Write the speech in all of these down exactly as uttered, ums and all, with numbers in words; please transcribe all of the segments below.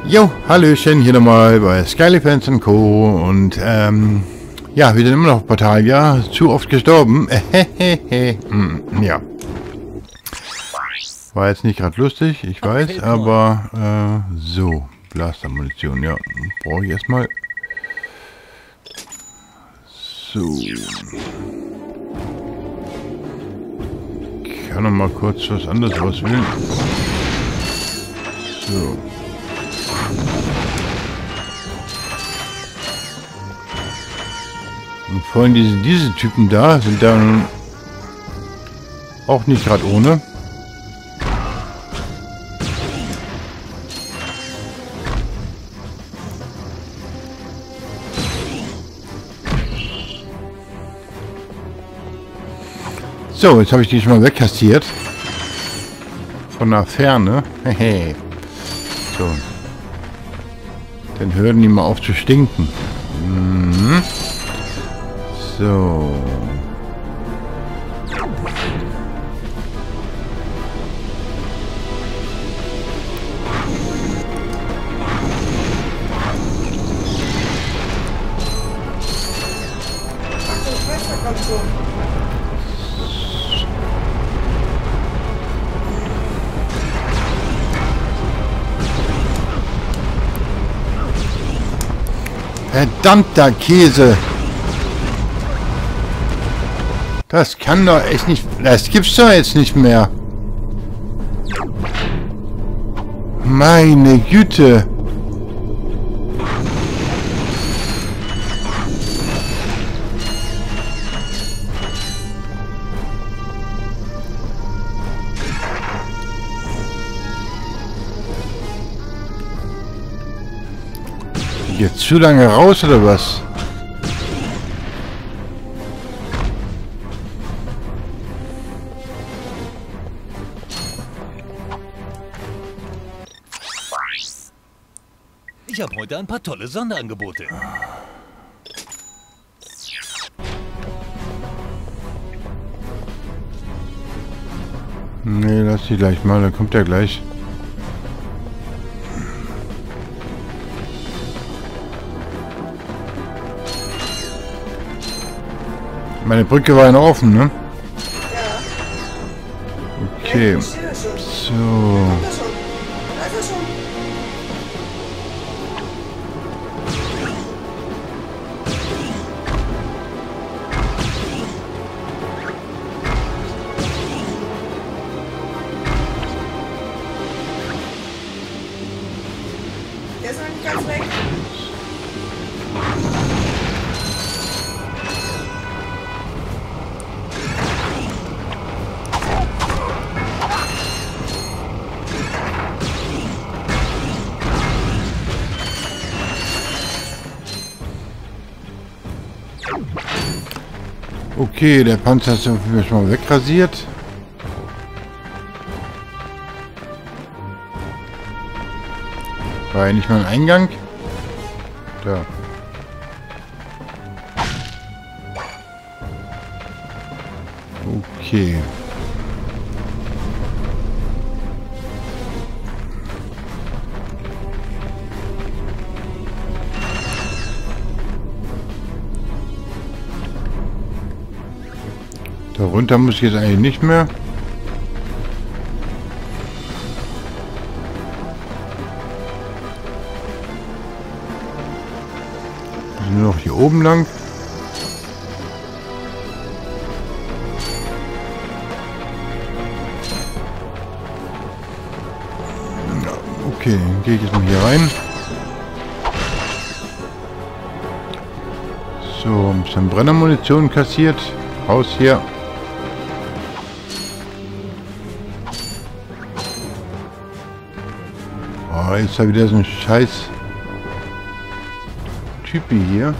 Jo, Hallöchen, hier nochmal bei Skylyfans und Co. Und ähm, ja, wir sind immer noch auf Portalia, zu oft gestorben. Ja. War jetzt nicht gerade lustig, ich weiß, aber äh, so, Blaster-Munition, ja, brauche ich erstmal. So. Ich kann noch mal kurz was anderes auswählen. So. Und vorhin diese, diese Typen da sind dann auch nicht gerade ohne. So, jetzt habe ich die schon mal wegkassiert. Von der Ferne. Hehe. So. Dann hören die mal auf zu stinken. Mhm. So. Verdammter Käse! Das kann doch echt nicht... Das gibt's doch jetzt nicht mehr. Meine Güte! Jetzt zu lange raus oder was? Ich habe heute ein paar tolle Sonderangebote. Nee, lass die gleich mal, dann kommt er gleich. Meine Brücke war ja noch offen, ne? Okay. So. Der ist noch nicht ganz weg. Okay, der Panzer ist schon mal wegrasiert. War ja nicht mal ein Eingang. Da. Okay. Darunter muss ich jetzt eigentlich nicht mehr. Nur noch hier oben lang. Okay, dann gehe ich jetzt mal hier rein. So, ein bisschen Brennermunition kassiert. Raus hier. Oh, jetzt habe ich wieder so ein scheiß Typi hier.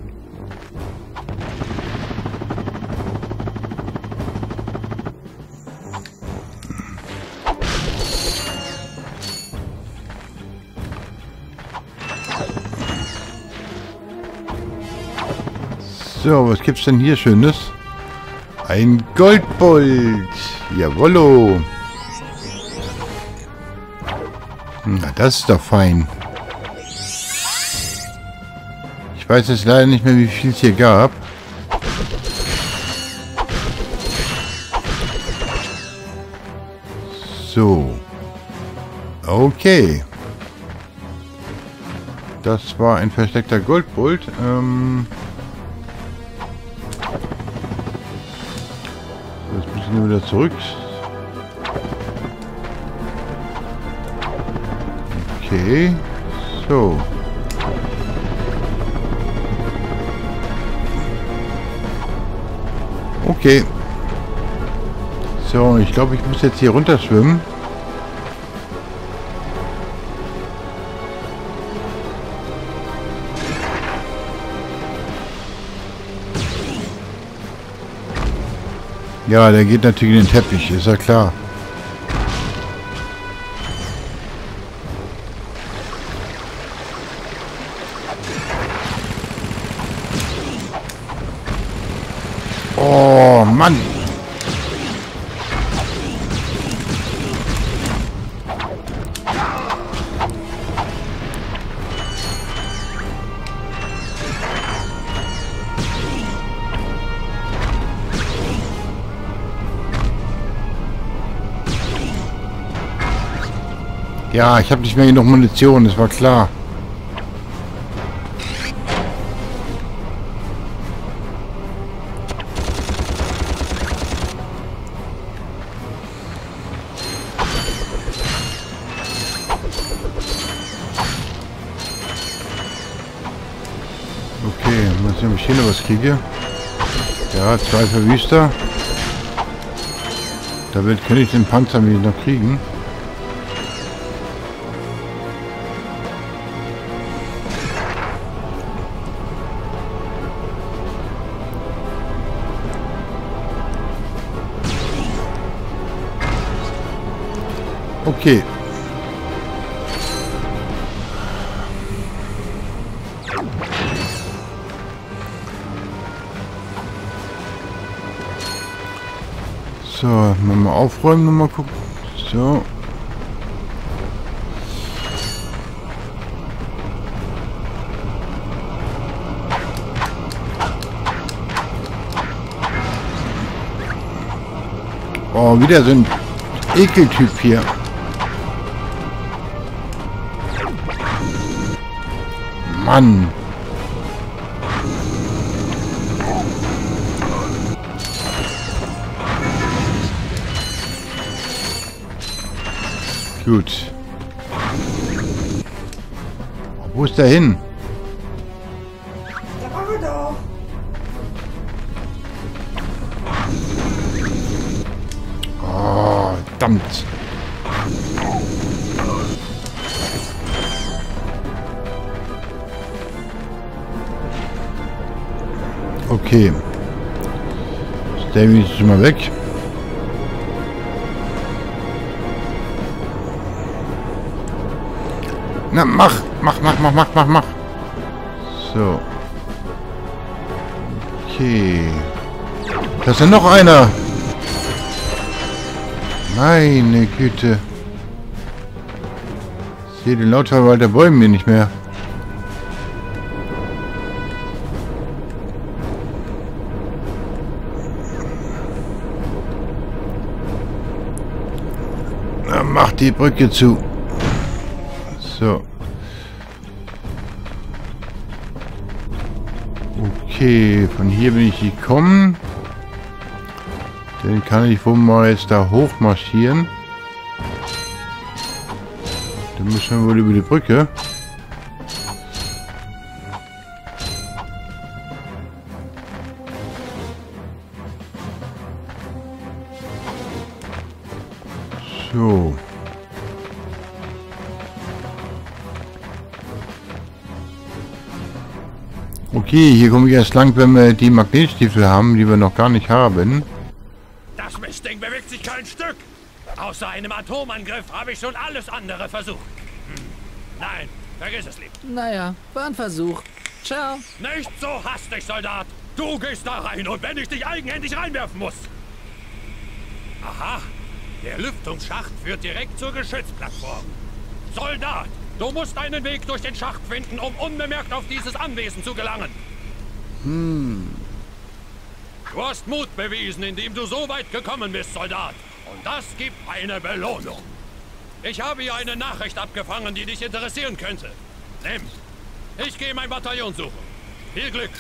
So, was gibt's denn hier Schönes? Ein Goldbolt. Jawollo. Na, das ist doch fein. weiß jetzt leider nicht mehr, wie viel es hier gab. So. Okay. Das war ein versteckter Goldbolt. Ähm Jetzt müssen wir wieder zurück. Okay. So. Okay. So, ich glaube, ich muss jetzt hier runter schwimmen. Ja, der geht natürlich in den Teppich, ist ja klar. Oh, Mann! Ja, ich habe nicht mehr genug Munition, das war klar. Okay, mal sehen, ob ich hier noch was kriege. Ja, zwei Verwüster. Damit kann ich den Panzer wieder noch kriegen. Okay. So, mal aufräumen und mal gucken. So. Oh, wieder so ein Ekeltyp hier. Mann. Gut. Wo ist der hin? Da war er doch. Oh, verdammt. Okay. Davy ist schon mal weg. Na, mach, mach, mach, mach, mach, mach, mach. So. Okay. Da ist ja noch einer. Meine Güte. Ich sehe den Lautverwalt der Bäume hier nicht mehr. Na, mach die Brücke zu. So. Okay, von hier bin ich gekommen. Dann kann ich wohl mal jetzt da hoch marschieren. Dann müssen wir wohl über die Brücke. So. Okay, hier komme ich erst lang, wenn wir die Magnetstiefel haben, die wir noch gar nicht haben. Das Mistding bewegt sich kein Stück. Außer einem Atomangriff habe ich schon alles andere versucht. Hm. Nein, vergiss es lieb. Naja, war ein Versuch. Ciao. Nicht so hastig, Soldat. Du gehst da rein und wenn ich dich eigenhändig reinwerfen muss. Aha, der Lüftungsschacht führt direkt zur Geschützplattform. Soldat, Du musst einen Weg durch den Schacht finden, um unbemerkt auf dieses Anwesen zu gelangen. Hm. Du hast Mut bewiesen, indem du so weit gekommen bist, Soldat. Und das gibt eine Belohnung. Ich habe hier eine Nachricht abgefangen, die dich interessieren könnte. Nimm. Ich gehe mein Bataillon suchen. Viel Glück.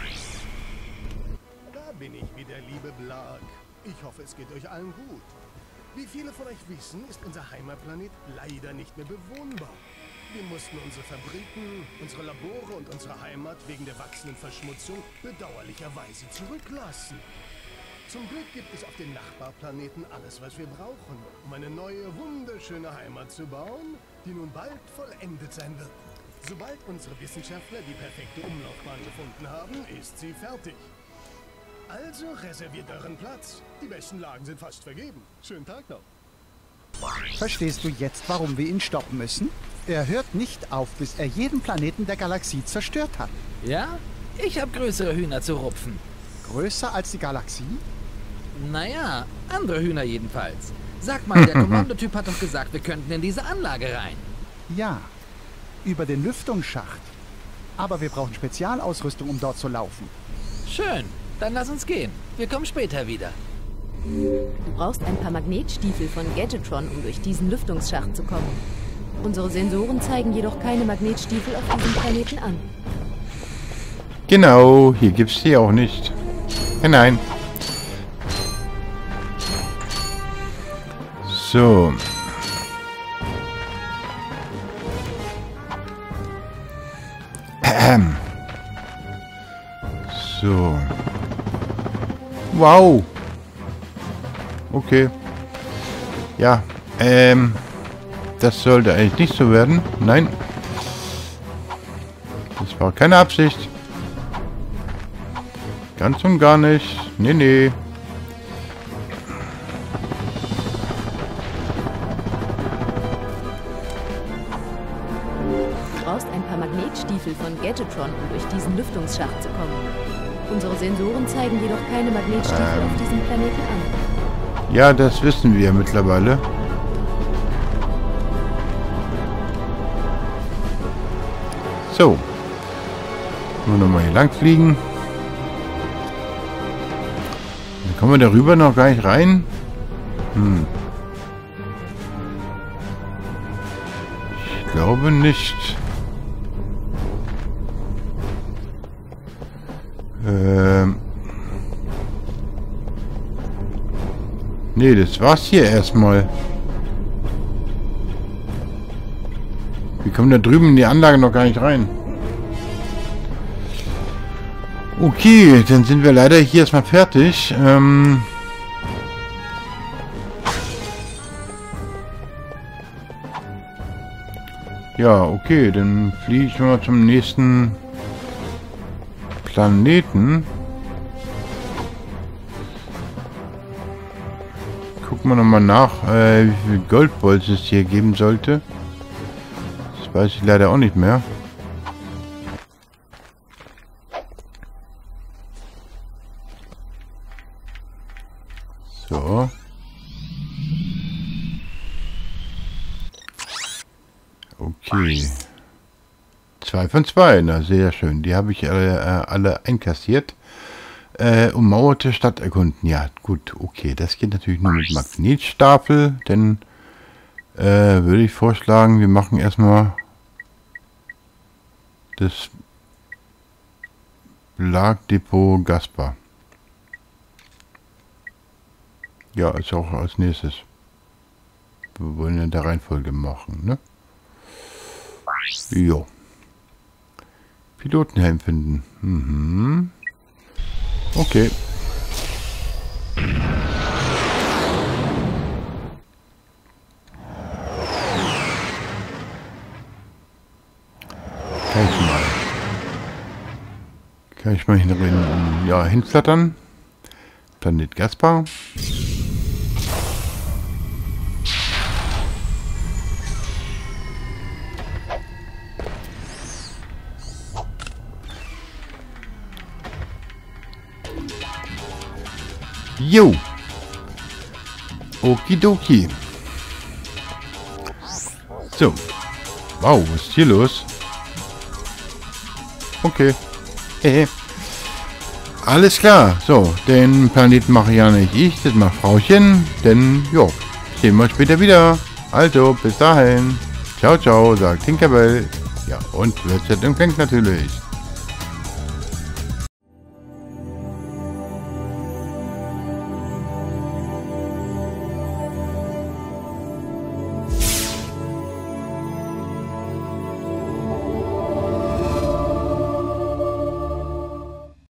Da bin ich wieder, liebe Blag. Ich hoffe, es geht euch allen gut. Wie viele von euch wissen, ist unser Heimatplanet leider nicht mehr bewohnbar. Wir mussten unsere Fabriken, unsere Labore und unsere Heimat wegen der wachsenden Verschmutzung bedauerlicherweise zurücklassen. Zum Glück gibt es auf den Nachbarplaneten alles, was wir brauchen, um eine neue, wunderschöne Heimat zu bauen, die nun bald vollendet sein wird. Sobald unsere Wissenschaftler die perfekte Umlaufbahn gefunden haben, ist sie fertig. Also reserviert euren Platz. Die besten Lagen sind fast vergeben. Schönen Tag noch. Verstehst du jetzt, warum wir ihn stoppen müssen? Er hört nicht auf, bis er jeden Planeten der Galaxie zerstört hat. Ja? Ich habe größere Hühner zu rupfen. Größer als die Galaxie? Naja, andere Hühner jedenfalls. Sag mal, der Kommandotyp hat doch gesagt, wir könnten in diese Anlage rein. Ja, über den Lüftungsschacht. Aber wir brauchen Spezialausrüstung, um dort zu laufen. Schön, dann lass uns gehen. Wir kommen später wieder. Du brauchst ein paar Magnetstiefel von Gadgetron, um durch diesen Lüftungsschacht zu kommen. Unsere Sensoren zeigen jedoch keine Magnetstiefel auf diesem Planeten an. Genau, hier gibt's die auch nicht. Nein, nein. So. Ähm. So. Wow. Okay. Ja, ähm. Das sollte eigentlich nicht so werden. Nein. Das war keine Absicht. Ganz und gar nicht. Nee, nee. Du brauchst ein paar Magnetstiefel von Gadgetron, um durch diesen Lüftungsschacht zu kommen. Unsere Sensoren zeigen jedoch keine Magnetstiefel ähm. auf diesem Planeten an. Ja, das wissen wir mittlerweile. So. Nur noch mal hier lang fliegen. Dann kommen wir darüber noch gar nicht rein. Hm. Ich glaube nicht. Ähm. Nee, das war's hier erstmal. Wir kommen da drüben in die Anlage noch gar nicht rein. Okay, dann sind wir leider hier erstmal fertig. Ähm ja, okay, dann fliege ich mal zum nächsten Planeten. Gucken wir nochmal nach, äh, wie viel Goldbolz es hier geben sollte. Das weiß ich leider auch nicht mehr. So. Okay. Zwei von zwei, na sehr schön. Die habe ich alle, äh, alle einkassiert. Äh, ummauerte Stadt erkunden. Ja, gut, okay. Das geht natürlich nur mit Magnetstapel, denn äh, würde ich vorschlagen, wir machen erstmal das Blagdepot Gaspar. Ja, ist auch als nächstes. Wir wollen in der Reihenfolge machen, ne? Jo. Pilotenhelm finden. Mhm. Okay. Kann ich mal. Kann ich mal hin, ja, hinflattern. Planet Gaspar. Jo. Okidoki. So. Wow, was ist hier los? Okay. Hehe. Alles klar. So, den Planeten mache ja nicht ich, das macht Frauchen. Denn, jo, sehen wir später wieder. Also, bis dahin. Ciao, ciao, sagt Tinkerbell. Ja, und Wirtschaft im Fängt natürlich.